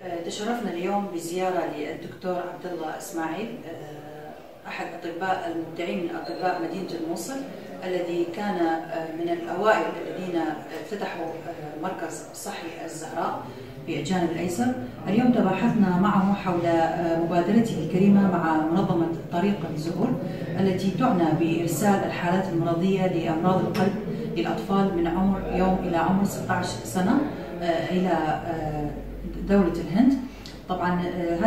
تشرفنا اليوم بزيارة للدكتور عبد الله إسماعيل، أحد أطباء المبدعين من أطباء مدينة الموصل، الذي كان من الأوائل الذين افتتحوا مركز صحي الزهراء في الجانب الأيسر. اليوم تباحثنا معه حول مبادرته الكريمة مع منظمة طريق الزهور، التي تعنى بإرسال الحالات المرضية لأمراض القلب للأطفال من عمر يوم إلى عمر 16 سنة إلى دولة الهند. طبعا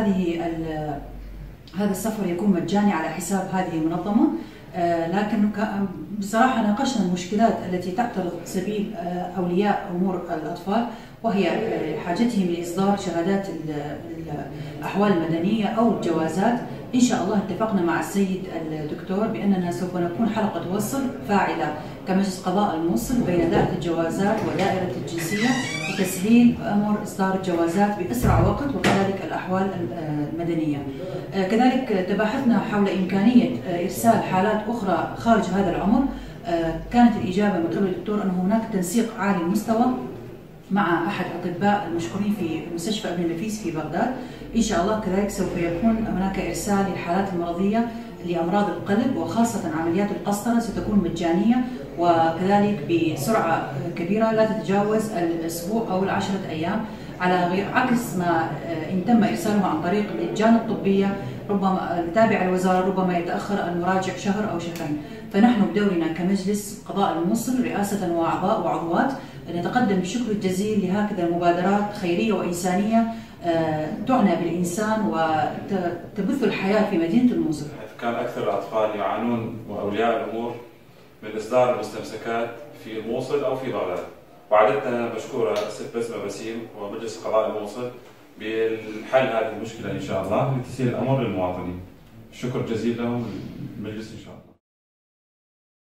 هذا السفر يكون مجاني على حساب هذه المنظمة، لكن بصراحة ناقشنا المشكلات التي تعترض سبيل أولياء أمور الأطفال، وهي حاجتهم لإصدار شهادات الأحوال المدنية أو الجوازات. إن شاء الله اتفقنا مع السيد الدكتور بأننا سوف نكون حلقة وصل فاعلة كمجلس قضاء الموصل بين دائرة الجوازات ودائرة الجنسية لتسهيل أمر إصدار الجوازات بأسرع وقت، وكذلك الأحوال المدنية. كذلك تباحثنا حول إمكانية إرسال حالات أخرى خارج هذا العمر. كانت الإجابة من قبل الدكتور أن هناك تنسيق عالي المستوى مع أحد الأطباء المشكورين في مستشفى ابن نفيس في بغداد. إن شاء الله كذلك سوف يكون هناك إرسال للحالات المرضية لأمراض القلب، وخاصة عمليات القسطرة ستكون مجانية، وكذلك بسرعة كبيرة لا تتجاوز الأسبوع أو 10 أيام، على غير عكس ما إن تم إرساله عن طريق اللجان الطبية ربما تابع الوزارة ربما يتأخر المراجع شهر أو شهرين. فنحن بدورنا كمجلس قضاء الموصل رئاسة وأعضاء وعضوات نتقدم بالشكر الجزيل لهكذا مبادرات خيرية وإنسانية تعنى بالإنسان وتبث الحياة في مدينة الموصل. كان أكثر الأطفال يعانون وأولياء الأمور من إصدار المستمسكات في الموصل أو في بغداد، وعدتنا مشكورة الست بسمة بسيم ومجلس قضاء الموصل بالحل هذه المشكلة إن شاء الله لتسهيل الأمر للمواطنين. شكر جزيل لهم المجلس إن شاء الله.